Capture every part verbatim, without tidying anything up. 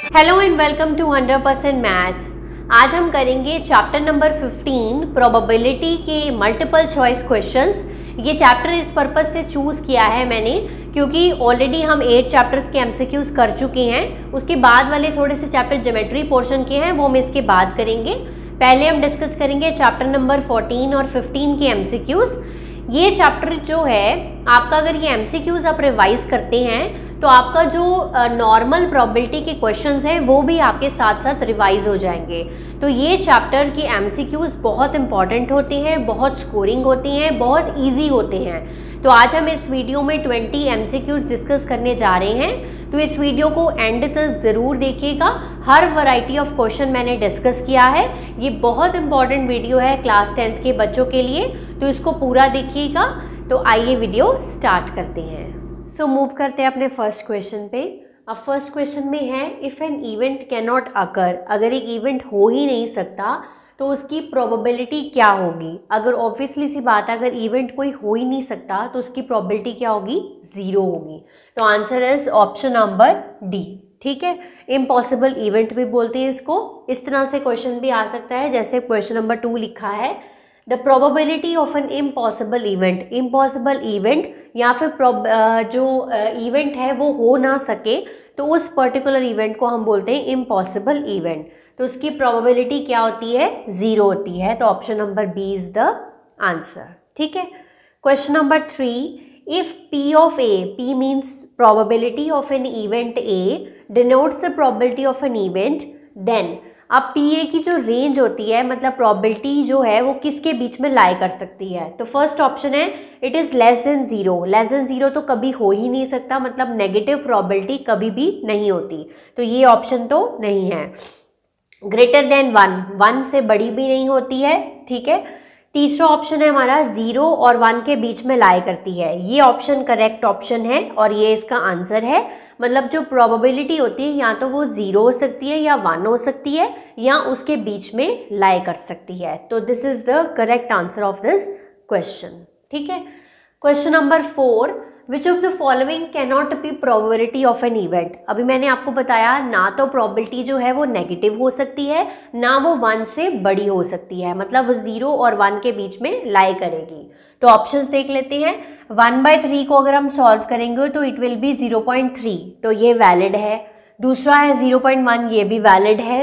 Hello and welcome to hundred percent maths. आज हम करेंगे चैप्टर नंबर फिफ्टीन प्रोबेबिलिटी के मल्टीपल चॉइस क्वेश्चंस। ये चैप्टर इस पर्पज से चूज़ किया है मैंने क्योंकि ऑलरेडी हम एट चैप्टर्स के एमसीक्यूज कर चुके हैं। उसके बाद वाले थोड़े से चैप्टर ज्योमेट्री पोर्शन के हैं, वो हम इसके बाद करेंगे। पहले हम डिस्कस करेंगे चैप्टर नंबर फोर्टीन और फिफ्टीन के एमसीक्यूज। ये चैप्टर जो है आपका, अगर ये एमसीक्यूज आप रिवाइज करते हैं तो आपका जो नॉर्मल प्रोबेबिलिटी के क्वेश्चंस हैं वो भी आपके साथ साथ रिवाइज हो जाएंगे। तो ये चैप्टर के एमसीक्यूज बहुत इंपॉर्टेंट होते हैं, बहुत स्कोरिंग होती हैं, बहुत इजी होते हैं। तो आज हम इस वीडियो में ट्वेंटी एमसीक्यूज डिस्कस करने जा रहे हैं। तो इस वीडियो को एंड तक ज़रूर देखिएगा। हर वैरायटी ऑफ क्वेश्चन मैंने डिस्कस किया है। ये बहुत इंपॉर्टेंट वीडियो है क्लास टेंथ के बच्चों के लिए, तो इसको पूरा देखिएगा। तो आइए वीडियो स्टार्ट करते हैं। सो so, मूव करते हैं अपने फर्स्ट क्वेश्चन पे। अब फर्स्ट क्वेश्चन में है if an event can not occur, अगर एक इवेंट हो ही नहीं सकता तो उसकी प्रोबेबिलिटी क्या होगी। अगर ऑब्वियसली सी बात है, अगर इवेंट कोई हो ही नहीं सकता तो उसकी प्रोबेबिलिटी क्या होगी, ज़ीरो होगी। तो answer is option number D. ठीक है, इम्पॉसिबल इवेंट भी बोलते हैं इसको। इस तरह से क्वेश्चन भी आ सकता है, जैसे क्वेश्चन नंबर टू लिखा है the probability of an impossible event. Impossible event या फिर जो इवेंट है वो हो ना सके तो उस पर्टिकुलर इवेंट को हम बोलते हैं इम्पॉसिबल इवेंट। तो उसकी प्रोबेबिलिटी क्या होती है, ज़ीरो होती है। तो option number B is the answer. ठीक है, question number three if P of A, P means probability of an event A denotes the probability of an event, then अब पी ए की जो रेंज होती है, मतलब प्रोबेबिलिटी जो है वो किसके बीच में लाई कर सकती है। तो फर्स्ट ऑप्शन है it is less than zero. Less than zero तो कभी हो ही नहीं सकता, मतलब नेगेटिव प्रोबेबिलिटी कभी भी नहीं होती, तो ये ऑप्शन तो नहीं है। ग्रेटर देन वन, वन से बड़ी भी नहीं होती है। ठीक है, तीसरा ऑप्शन है हमारा ज़ीरो और वन के बीच में लाई करती है। ये ऑप्शन करेक्ट ऑप्शन है और ये इसका आंसर है। मतलब जो प्रोबेबिलिटी होती है या तो वो ज़ीरो हो सकती है या वन हो सकती है या उसके बीच में लाई कर सकती है। तो this is the correct answer of this question. ठीक है, question number four which of the following can not be probability of an event. अभी मैंने आपको बताया ना तो प्रोबेबिलिटी जो है वो नेगेटिव हो सकती है, ना वो वन से बड़ी हो सकती है, मतलब वो ज़ीरो और वन के बीच में लाई करेगी। तो ऑप्शंस देख लेते हैं। वन बाई थ्री को अगर हम सॉल्व करेंगे तो it will be zero point three, तो ये वैलिड है। दूसरा है ज़ीरो पॉइंट वन, ये भी वैलिड है।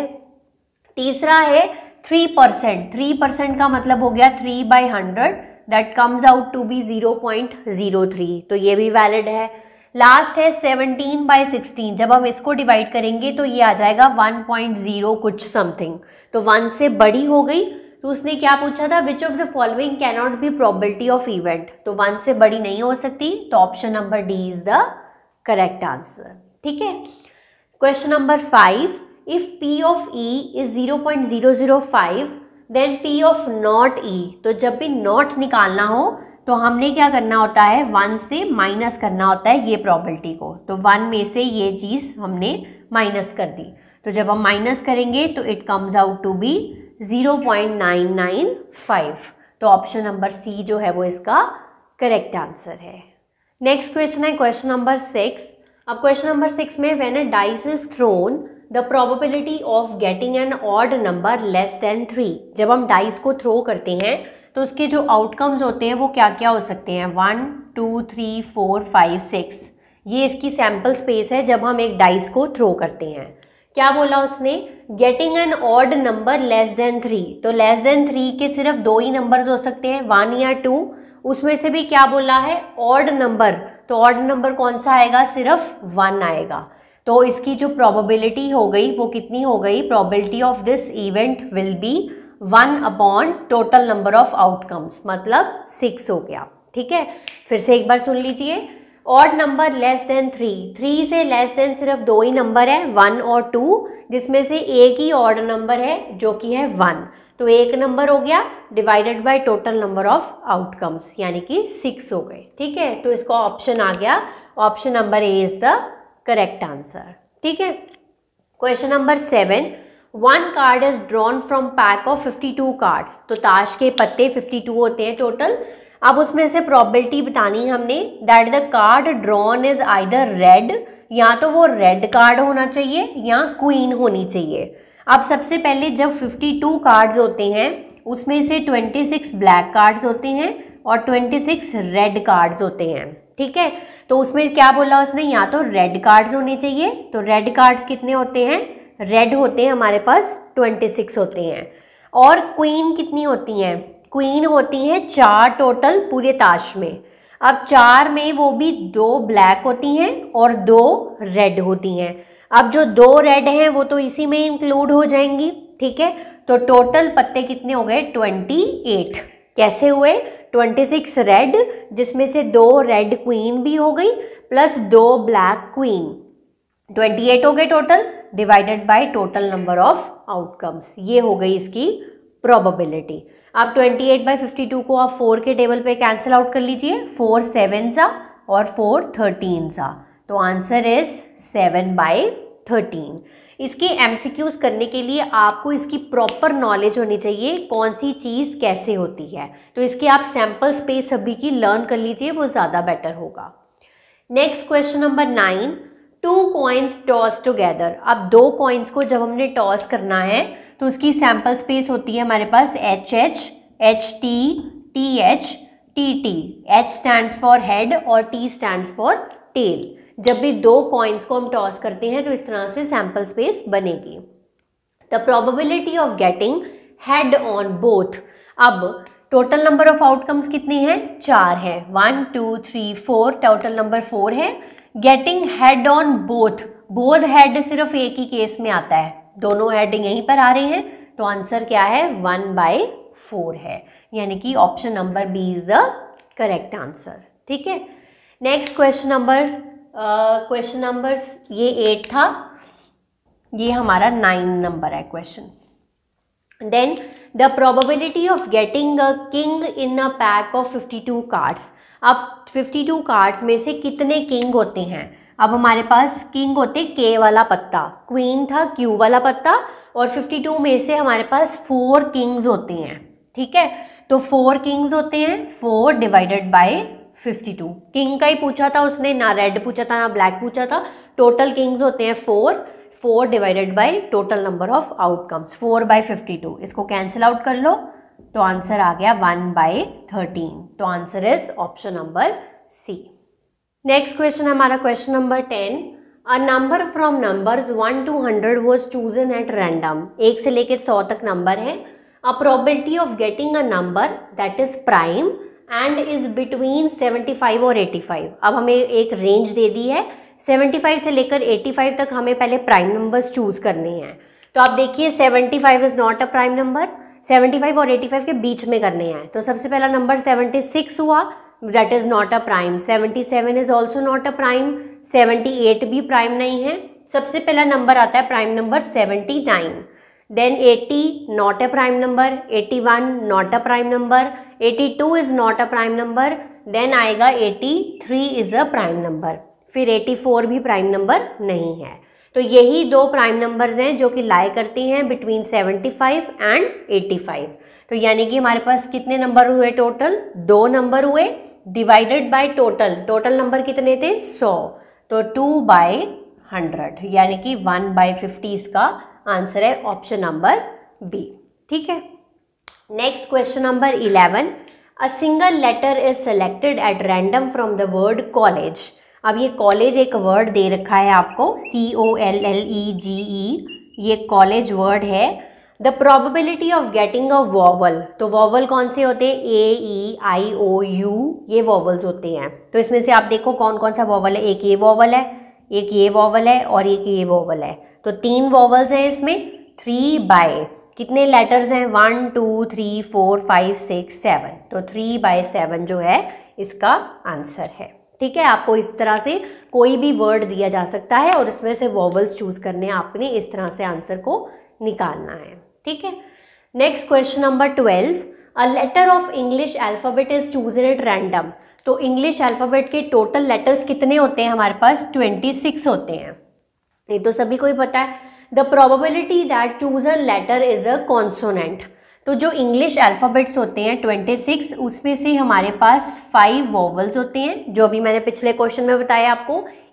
तीसरा है थ्री परसेंट, थ्री परसेंट का मतलब हो गया three by hundred, that comes out to be zero point zero three, तो ये भी वैलिड है। लास्ट है सेवनटीन बाई सिक्सटीन, जब हम इसको डिवाइड करेंगे तो ये आ जाएगा वन पॉइंट ज़ीरो कुछ समथिंग, तो वन से बड़ी हो गई। तो उसने क्या पूछा था, which of the following can not be probability of event, तो वन से बड़ी नहीं हो सकती, तो option number D is the correct answer. ठीक है, question number five if P of E is zero point zero zero five then P of not E। तो जब भी नॉट निकालना हो तो हमने क्या करना होता है, वन से माइनस करना होता है ये प्रोबेबिलिटी को। तो वन में से ये चीज़ हमने माइनस कर दी, तो जब हम माइनस करेंगे तो it comes out to be zero point nine nine five. तो ऑप्शन नंबर सी जो है वो इसका करेक्ट आंसर है। नेक्स्ट क्वेश्चन है क्वेश्चन नंबर सिक्स। अब क्वेश्चन नंबर सिक्स में when a dice is thrown the probability of getting an odd number less than three. जब हम डाइस को थ्रो करते हैं तो उसके जो आउटकम्स होते हैं वो क्या क्या हो सकते हैं, one two three four five six. ये इसकी सैम्पल स्पेस है जब हम एक डाइस को थ्रो करते हैं। क्या बोला उसने, getting an odd number less than three, तो लेस देन थ्री के सिर्फ दो ही नंबर्स हो सकते हैं, वन या टू। उसमें से भी क्या बोला है, ऑड नंबर, तो ऑड नंबर कौन सा आएगा, सिर्फ वन आएगा। तो इसकी जो प्रोबेबिलिटी हो गई वो कितनी हो गई, probability of this event will be one upon total number of outcomes, मतलब सिक्स हो गया। ठीक है, फिर से एक बार सुन लीजिए। Odd number less than three, three से लेस देन सिर्फ दो ही नंबर है, वन और टू, जिसमें से एक ही ऑड नंबर है जो कि है वन। तो एक नंबर हो गया divided by total number of outcomes, यानी कि सिक्स हो गए। ठीक है, तो इसका ऑप्शन आ गया, option number A is the correct answer. ठीक है, question number seven one card is drawn from pack of fifty two cards. तो ताश के पत्ते फिफ्टी टू होते हैं टोटल। अब उसमें से प्रोबेबिलिटी बतानी हमने that the card drawn is either red या तो वो रेड कार्ड होना चाहिए या क्वीन होनी चाहिए। अब सबसे पहले जब बावन कार्ड्स होते हैं उसमें से छब्बीस ब्लैक कार्ड्स होते हैं और छब्बीस रेड कार्ड्स होते हैं, ठीक है। तो उसमें क्या बोला उसने, या तो रेड कार्ड्स होने चाहिए, तो रेड कार्ड्स कितने होते हैं, रेड होते हैं हमारे पास छब्बीस होते हैं। और क्वीन कितनी होती हैं, क्वीन होती हैं चार टोटल पूरे ताश में। अब चार में वो भी दो ब्लैक होती हैं और दो रेड होती हैं। अब जो दो रेड हैं वो तो इसी में इंक्लूड हो जाएंगी, ठीक है। तो टोटल पत्ते कितने हो गए, अट्ठाईस। कैसे हुए, छब्बीस रेड जिसमें से दो रेड क्वीन भी हो गई प्लस दो ब्लैक क्वीन, अट्ठाईस हो गए total, divided by total number of outcomes. ये हो गई इसकी प्रोबेबिलिटी। अब अट्ठाईस बाई बावन को आप फोर के टेबल पे कैंसिल आउट कर लीजिए, फोर सेवन सा और फोर थर्टीन सा, तो answer is seven by thirteen. इसके एमसीक्यूज करने के लिए आपको इसकी प्रॉपर नॉलेज होनी चाहिए, कौन सी चीज़ कैसे होती है। तो इसके आप सैम्पल स्पेस सभी की लर्न कर लीजिए, वो ज़्यादा बेटर होगा। Next question number nine, two coins toss together. अब दो कॉइन्स को जब हमने टॉस करना है तो उसकी सैम्पल स्पेस होती है हमारे पास H H, H T, T H, T T. H stands for head और टी स्टैंड्स फॉर टेल। जब भी दो कॉइन्स को हम टॉस करते हैं तो इस तरह से सैम्पल स्पेस बनेगी। The probability of getting head on both. अब टोटल नंबर ऑफ आउटकम्स कितनी हैं, चार है, one two three four, total number four है। Getting head on both, both head सिर्फ एक ही केस में आता है, दोनों हेड यहीं पर आ रहे हैं, तो आंसर क्या है, वन बाई फोर है, यानी कि option number B is the correct answer, ठीक है। Next question number question number ये एट था, ये हमारा नाइन नंबर है question. Then the probability of getting a king in a pack of fifty two cards. अब फिफ्टी टू कार्ड्स में से कितने किंग होते हैं। अब हमारे पास किंग होते के वाला पत्ता, क्वीन था क्यू वाला पत्ता, और फिफ्टी टू में से हमारे पास फोर किंग्स होते हैं, ठीक है। तो फोर किंग्स होते हैं, four divided by fifty two. King का ही पूछा था उसने, ना रेड पूछा था ना ब्लैक पूछा था। टोटल किंग्स होते हैं four, four divided by total number of outcomes, four by fifty two. इसको कैंसिल आउट कर लो तो आंसर आ गया वन बाई थर्टीन। तो answer is option number C. Next question हमारा question number ten, a number from numbers one to hundred was chosen at random. एक से लेकर सौ तक नंबर है। A probability of getting a number that is prime and is between seventy five और eighty five. अब हमें एक रेंज दे दी है, सेवेंटी फाइव से लेकर एटी फाइव तक हमें पहले प्राइम नंबर्स चूज करने हैं। तो आप देखिए seventy five is not a prime number, seventy five और एटी फाइव के बीच में करने हैं। तो सबसे पहला नंबर सेवेंटी सिक्स हुआ, that is not a prime. Seventy seven is also not a prime, seventy eight भी प्राइम नहीं है। सबसे पहला नंबर आता है prime number seventy nine. Then eighty not a prime number, eighty one not a prime number, eighty two is not a prime number. Then आएगा eighty three is a prime number, फिर eighty four भी prime number नहीं है। तो यही दो prime numbers हैं जो कि लाई करती हैं between seventy five and eighty five. तो यानी कि हमारे पास कितने नंबर हुए टोटल, दो नंबर हुए, divided by total, total number कितने थे, सौ, तो टू बाई हंड्रेड, यानी कि वन बाई फिफ्टी इसका आंसर है, ऑप्शन नंबर बी, ठीक है। Next question number eleven, a single letter is selected at random from the word college. अब ये कॉलेज एक वर्ड दे रखा है आपको, सी O L L E G E, ये कॉलेज वर्ड है। The probability of getting a vowel, तो vowel कौन से होते हैं, ए ई आई ओ यू, ये वॉवल्स होते हैं। तो इसमें से आप देखो कौन कौन सा वॉवल है, एक ये वॉवल है, एक ये वॉवल है और एक ये वॉवल है। तो तीन वॉवल्स हैं इसमें, थ्री बाय कितने लेटर्स हैं, one two three four five six seven, तो थ्री बाय सेवन जो है इसका आंसर है, ठीक है। आपको इस तरह से कोई भी वर्ड दिया जा सकता है और इसमें से वॉवल्स चूज करने हैं आपने, इस तरह से आंसर को निकालना है, ठीक है। Next question number twelve, a letter of English alphabet is chosen at random. तो इंग्लिश अल्फाबेट के टोटल लेटर्स कितने होते हैं हमारे पास, ट्वेंटी सिक्स होते हैं, ये तो सभी को ही पता है। The probability that chosen letter is a consonant, तो जो इंग्लिश अल्फ़ाबेट्स होते हैं ट्वेंटी सिक्स, उसमें से हमारे पास फाइव वॉवल्स होते हैं, जो अभी मैंने पिछले क्वेश्चन में बताया आपको,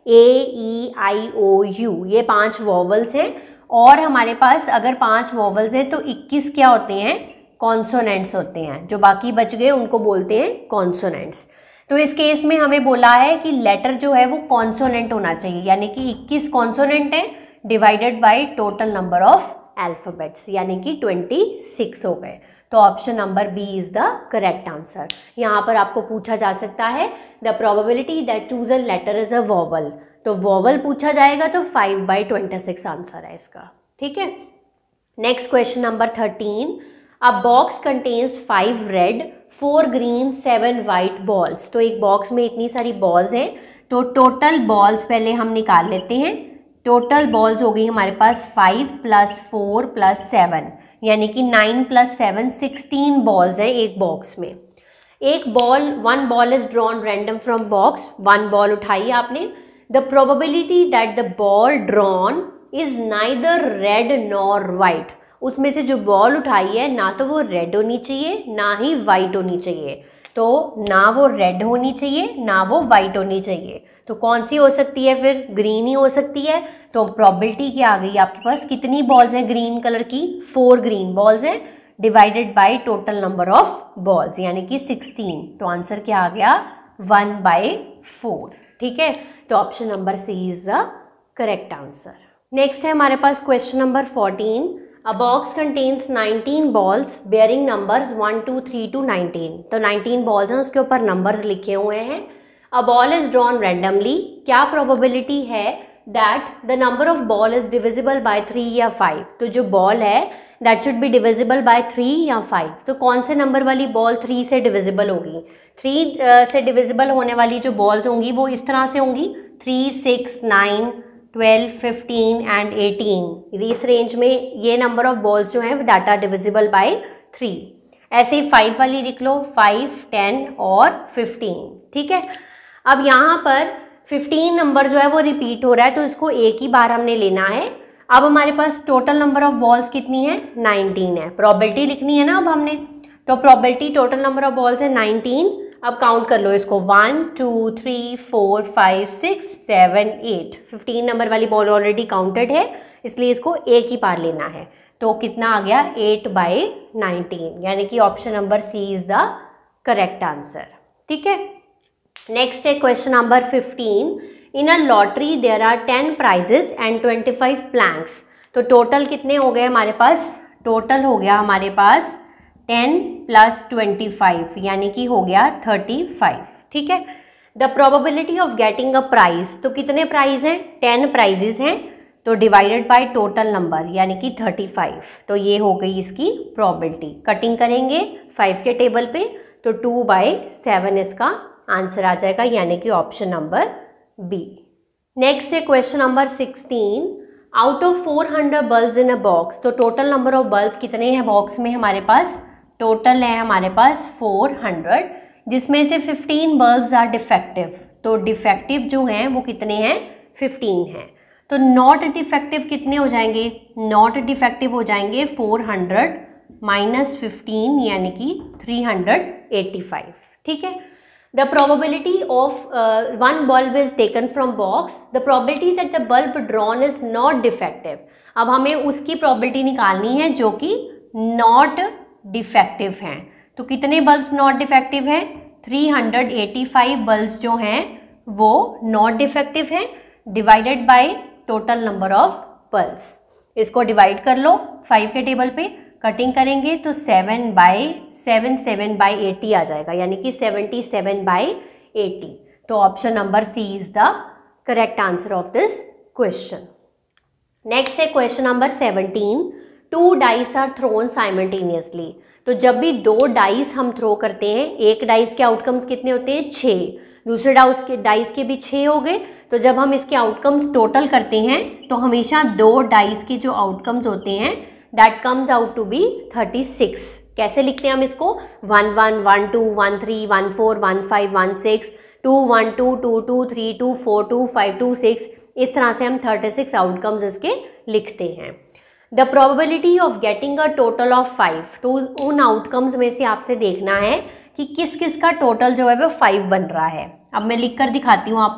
ए ई आई ओ यू, ये पांच वॉवल्स हैं। और हमारे पास अगर पांच वॉवल्स हैं तो इक्कीस क्या होते हैं, कॉन्सोनेंट्स होते हैं। जो बाकी बच गए उनको बोलते हैं कॉन्सोनेंट्स। तो इस केस में हमें बोला है कि लेटर जो है वो कॉन्सोनेंट होना चाहिए, यानी कि इक्कीस कॉन्सोनेंट है divided by total number of alphabets, यानी कि छब्बीस हो गए। तो option number B is the correct answer. यहाँ पर आपको पूछा जा सकता है the probability that chosen letter is a vowel, तो वॉवल पूछा जाएगा तो five by twenty six answer है इसका। ठीक है, next question number thirteen, a box contains five red four green seven white balls. तो एक बॉक्स में इतनी सारी बॉल्स हैं, तो टोटल बॉल्स पहले हम निकाल लेते हैं। टोटल बॉल्स हो गई हमारे पास five plus four plus seven, यानी कि nine plus seven sixteen balls हैं एक बॉक्स में। एक ball, one ball is drawn random from box, one ball उठाई आपने। The probability that the ball drawn is neither red nor white, उसमें से जो बॉल उठाई है ना तो वो रेड होनी चाहिए ना ही वाइट होनी चाहिए, तो ना वो रेड होनी चाहिए ना वो वाइट होनी चाहिए, तो कौन सी हो सकती है फिर, ग्रीन ही हो सकती है। तो प्रोबेबिलिटी क्या आ गई आपके पास, कितनी बॉल्स हैं ग्रीन कलर की, फोर ग्रीन बॉल्स हैं divided by total number of balls, यानी कि सिक्सटीन। तो आंसर क्या आ गया, वन बाय फोर। ठीक है, तो option number C is the correct answer. Next है हमारे पास question number fourteen, a box contains nineteen balls bearing numbers one two three to nineteen. तो नाइनटीन बॉल्स हैं, उसके ऊपर नंबर्स लिखे हुए हैं। A ball is drawn randomly, क्या प्रोबेबिलिटी है that the number of ball is divisible by three या फाइव। तो जो बॉल है that should be divisible by three या फाइव, तो कौन से नंबर वाली बॉल थ्री से डिविजिबल होगी, थ्री uh, से डिविजिबल होने वाली जो बॉल्स होंगी वो इस तरह से होंगी, three six nine twelve fifteen and eighteen, इस रेंज में ये नंबर ऑफ बॉल्स जो हैं that are divisible by three. ऐसे ही फाइव वाली लिख लो, फाइव टेन और फिफ्टीन। ठीक है, अब यहाँ पर फिफ्टीन नंबर जो है वो रिपीट हो रहा है, तो इसको एक ही बार हमने लेना है। अब हमारे पास टोटल नंबर ऑफ बॉल्स कितनी है, नाइनटीन है, प्रोबेबिलिटी लिखनी है ना अब हमने, तो probability total number of balls है नाइनटीन। अब काउंट कर लो इसको, one two three four five six seven eight, fifteen number वाली बॉल ऑलरेडी काउंटेड है इसलिए इसको एक ही बार लेना है। तो कितना आ गया, एट बाई नाइनटीन, यानी कि option number C is the correct answer. ठीक है, नेक्स्ट है question number fifteen, in a lottery there are ten prizes and twenty five blanks. तो टोटल कितने हो गए हमारे पास, टोटल हो गया हमारे पास टेन प्लस ट्वेंटी फाइव, यानी कि हो गया थर्टी फाइव। ठीक है, the probability of getting a prize, तो कितने प्राइज हैं, टेन प्राइजेस हैं, तो डिवाइडेड बाय टोटल नंबर यानी कि थर्टी फाइव, तो ये हो गई इसकी प्रोबेबिलिटी। कटिंग करेंगे फाइव के टेबल पे तो टू बाई सेवन इसका आंसर आ जाएगा, यानी कि ऑप्शन नंबर बी। नेक्स्ट है question number sixteen, out of four hundred bulbs in a box. तो टोटल नंबर ऑफ बल्ब कितने हैं बॉक्स में हमारे पास, टोटल है हमारे पास फोर हंड्रेड, जिसमें से फिफ्टीन बल्ब्स आर डिफेक्टिव। तो डिफेक्टिव जो हैं वो कितने हैं, फिफ्टीन हैं। तो नॉट डिफेक्टिव कितने हो जाएंगे, नॉट डिफेक्टिव हो जाएंगे फोर हंड्रेड माइनस फिफ्टीन, यानी कि थ्री हंड्रेड एटी फाइव। ठीक है, the probability of one bulb is taken from box, the probability that the bulb drawn is not defective. अब हमें उसकी प्रोबेबिलिटी निकालनी है जो कि नॉट डिफेक्टिव हैं। तो कितने बल्ब्स नॉट डिफेक्टिव हैं, three hundred eighty five bulbs जो हैं वो नॉट डिफेक्टिव हैं, divided by total number of bulbs. इसको डिवाइड कर लो फाइव के टेबल पे, कटिंग करेंगे तो seven by seven seven by eighty आ जाएगा, यानी कि सेवेंटी सेवन बाई एटी। तो option number C is the correct answer of this question. Next है question number seventeen, two dice are throne simultaneously. तो जब भी दो डाइस हम थ्रो करते हैं, एक डाइस के आउटकम्स कितने होते हैं, छः, दूसरे डाइस के डाइस के भी छः हो गए। तो जब हम इसके आउटकम्स टोटल करते हैं तो हमेशा दो डाइस के जो आउटकम्स होते हैं that comes out to be thirty six. कैसे लिखते हैं हम इसको, one one one two one three one four one five one six two one two two two three two four two five two six, इस तरह से हम thirty six outcomes इसके लिखते हैं। The probability of getting a total of five, तो उन outcomes में से आपसे देखना है कि किस किस का टोटल जो है वो फाइव बन रहा है। अब मैं लिख कर दिखाती हूँ आपको।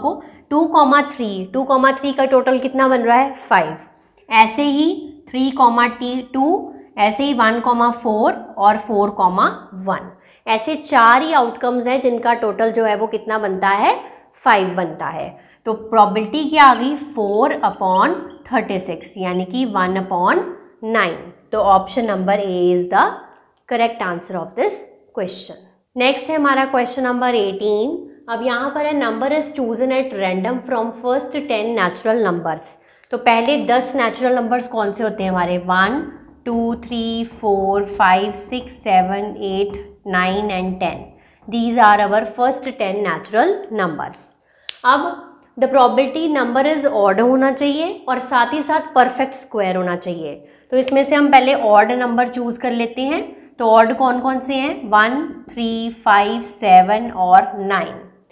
Two comma three, two comma three का टोटल कितना बन रहा है फाइव। ऐसे ही थ्री कॉमा टी टू, ऐसे ही वन कॉमा फोर और फोर कॉमा वन, ऐसे चार ही आउटकम्स हैं जिनका टोटल जो है वो कितना बनता है फाइव बनता है। तो प्रोबेबिलिटी क्या आ गई फोर अपॉन थर्टी सिक्स यानी कि वन अपॉन नाइन। तो option number A is the correct answer of this question. Next है हमारा क्वेश्चन नंबर एटीन। अब यहाँ पर है number is chosen at random from first ten natural numbers. तो पहले दस नेचुरल नंबर्स कौन से होते हैं हमारे, one two three four five six seven eight nine and ten. These are our first ten natural numbers. अब the probability number is odd होना चाहिए और साथ ही साथ परफेक्ट स्क्वायर होना चाहिए। तो इसमें से हम पहले ऑड नंबर चूज कर लेते हैं। तो ऑड कौन कौन से हैं, वन थ्री फाइव सेवन और नाइन।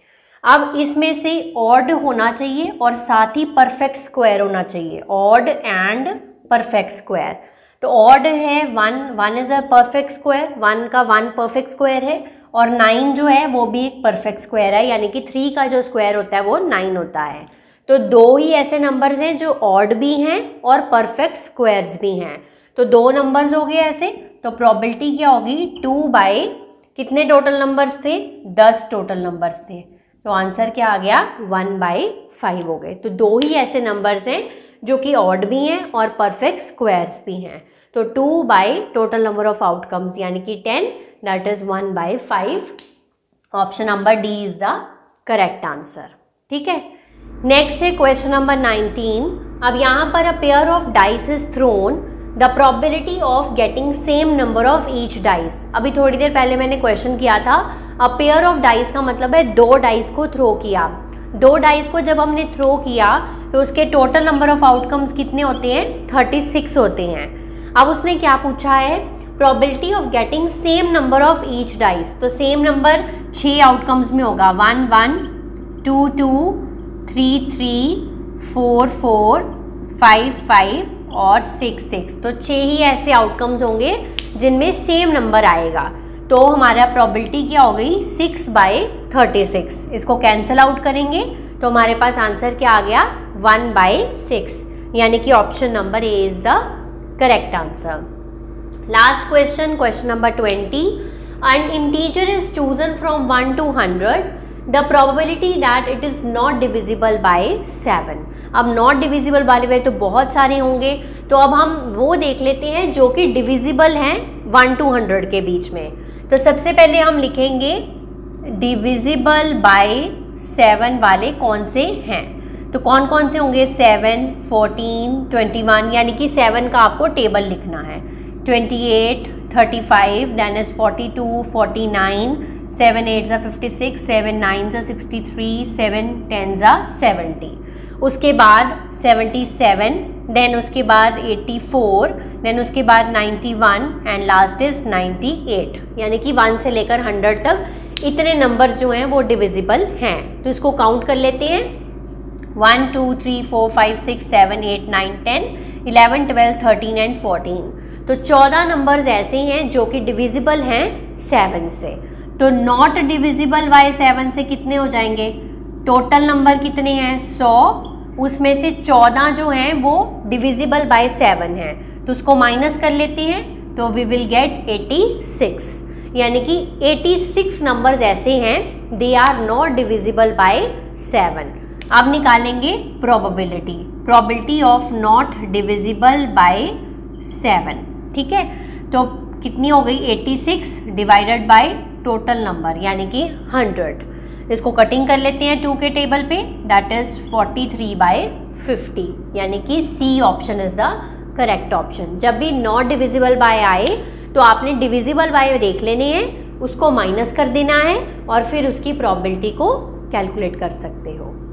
अब इसमें से ऑड होना चाहिए और साथ ही परफेक्ट स्क्वायर होना चाहिए, ऑड एंड परफेक्ट स्क्वायर। तो ऑड है one, one is a perfect square, one का वन परफेक्ट स्क्वायर है और नाइन जो है वो भी एक परफेक्ट स्क्वायर है, यानी कि थ्री का जो स्क्वायर होता है वो नाइन होता है। तो दो ही ऐसे नंबर्स हैं जो ऑड भी हैं और परफेक्ट स्क्वायर्स भी हैं। तो दो नंबर्स हो गए ऐसे। तो प्रोबेबिलिटी क्या होगी, टू बाई कितने टोटल नंबर्स थे, दस टोटल नंबर्स थे। तो आंसर क्या आ गया, वन बाई फाइव हो गए। तो दो ही ऐसे नंबर्स हैं जो कि ऑड भी हैं और परफेक्ट स्क्वायर्स भी हैं। तो two by total number of outcomes यानी कि ten, that is one by five. Option number D is the correct answer. ठीक है, नेक्स्ट है क्वेश्चन नंबर नाइनटीन। अब यहाँ पर a pair of dice is thrown, the probability of getting same number of each dice. अभी थोड़ी देर पहले मैंने क्वेश्चन किया था, अ पेयर ऑफ डाइस का मतलब है दो डाइस को थ्रो किया। दो डाइस को जब हमने थ्रो किया तो उसके टोटल नंबर ऑफ आउटकम्स कितने होते हैं, थर्टी सिक्स होते हैं। अब उसने क्या पूछा है, probability of getting same number of each dice. तो सेम नंबर छः आउटकम्स में होगा, one one two two three three four four five five और सिक्स सिक्स। तो छः ही ऐसे आउटकम्स होंगे जिनमें सेम नंबर आएगा। तो हमारा प्रोबेबिलिटी क्या हो गई, सिक्स बाई थर्टी सिक्स। इसको कैंसिल आउट करेंगे तो हमारे पास आंसर क्या आ गया, वन बाई सिक्स, यानी कि option number A is the correct answer. Last question, question number twenty. An integer is chosen from one to hundred, the probability that it is not divisible by seven. अब not divisible वाले वे तो बहुत सारे होंगे, तो अब हम वो देख लेते हैं जो कि डिविजिबल हैं वन टू हंड्रेड के बीच में। तो सबसे पहले हम लिखेंगे डिविजिबल बाय सेवन वाले कौन से हैं। तो कौन कौन से होंगे, सेवन, फोर्टीन, ट्वेंटी वन, यानी कि सेवन का आपको टेबल लिखना है, twenty eight, thirty five, then is forty two, forty nine, seven eight ज़ा फिफ्टी सिक्स, सेवन नाइन ज़ा सिक्सटी थ्री, सेवन टेन ज़ा सेवेंटी, उसके बाद सेवेंटी सेवन, देन उसके बाद एटी फोर, देन उसके बाद ninety one and last is ninety eight, यानी कि वन से लेकर हंड्रेड तक इतने नंबर्स जो हैं वो डिविजिबल हैं। तो इसको काउंट कर लेते हैं, one two three four five six seven eight nine ten eleven twelve thirteen and fourteen. तो चौदह नंबर्स ऐसे हैं जो कि डिविजिबल हैं सेवन से। तो नॉट डिविजिबल बाय सेवन से कितने हो जाएंगे, टोटल नंबर कितने हैं, सौ, उसमें से चौदह जो हैं वो डिविजिबल बाय सेवन हैं। तो उसको माइनस कर लेते हैं तो we will get eighty six, यानी कि एटी सिक्स नंबर्स ऐसे हैं they are not divisible by seven. अब निकालेंगे probability, probability of not divisible by seven. ठीक है, तो कितनी हो गई, eighty six divided by total number यानी कि हंड्रेड। इसको कटिंग कर लेते हैं टू के टेबल पे, that is forty three by fifty, यानी कि C option is the correct option. जब भी नॉट डिविजिबल बाय आए तो आपने डिविजिबल बाय देख लेने हैं, उसको माइनस कर देना है और फिर उसकी प्रोबेबिलिटी को कैलकुलेट कर सकते हो।